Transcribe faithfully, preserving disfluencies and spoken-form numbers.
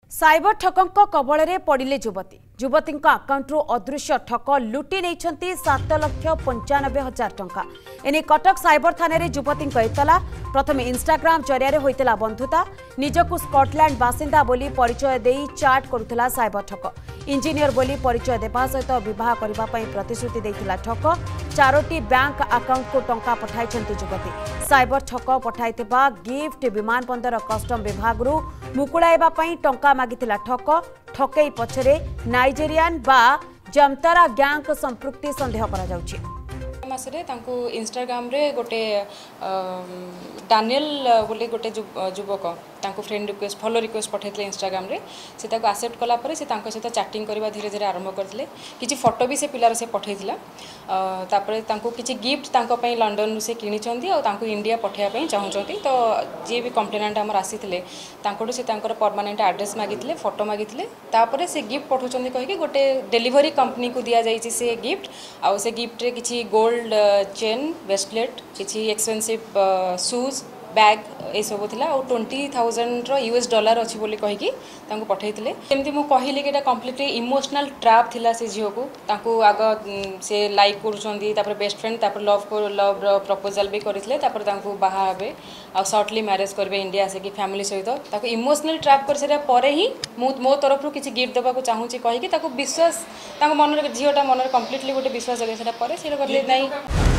Cyber ठकंक कबल पड़े युवती युवती आकाउंटू अदृश्य ठक लुटि नहीं सात लक्ष पंचानबे हजार टंका एने कटक साइबर थाना युवती एतला प्रथम इंस्टाग्राम जरिया होता बंधुता निजकू स्कॉटलैंड बासिंदा बोली परिचय दे चाट करुला साइबर ठक इंजीनियर बोली परिचय देवा सहित विवाह करने प्रतिश्रुति देता ठक चारोटी बैंक आकाउंट को टंका पठाई युवती साइबर ठक पठाई गिफ्ट विमान बंदर कस्टम विभाग मुकुड़ाइबा टंका मागिथिला ठक ठकई पछरे नाइजेरियन बा जमतारा गैंग संपृक्ति संदेह करा जाउछि। मासरे तांको इंस्टाग्राम रे गोटे डानियल बोले गोटे युवक तांको फ्रेंड रिक्वेस्ट फॉलो रिक्वेस्ट पठाइले इंस्टाग्राम रे से ताको एक्सेप्ट कला परे से तांको सहित चैटिंग करबा धीरे धीरे आरंभ करथिले किछि फोटो भी से पिलार से पठाइथिला तापरे तांको किछि गिफ्ट तांको पई लंडन से किनि छंदी और तांको इंडिया पठाया पई चाहउछंती तो जे भी कंप्लेनेंट हमर आसीथिले तांको से तांकर परमानेंट एड्रेस मागिथिले फोटो मागिथिले तापरे से गिफ्ट पठाउछंदी कहि कि गोटे डिलीवरी कंपनी को दिया जाईछि से गिफ्ट आ से गिफ्ट रे किछि गोल्ड चेन ब्रेसलेट किसी एक्सपेंसिव शूज बैग ये सब थिला और ट्वेंटी थाउजेंड यूएस डॉलर अच्छी बोली कहीकि पठाई एमती मुझे कहली कि कम्प्लीटली इमोशनल ट्रैप थिला से झील को ताकू आग से लाइक कर बेस्ट फ्रेंड तापर लव को लव प्रपोजल भी करते बाहा हे आ सर्टली मैरेज करेंगे इंडिया आसिक फैमिली सहित इमोशनल ट्रैप कर सारा पर ही मो तरफ किसी गिफ्ट देवाक चाहूँगी कहीकि विश्वास मन झीटा मन कम्प्लीटली गोटे विश्वास जगह पर नहीं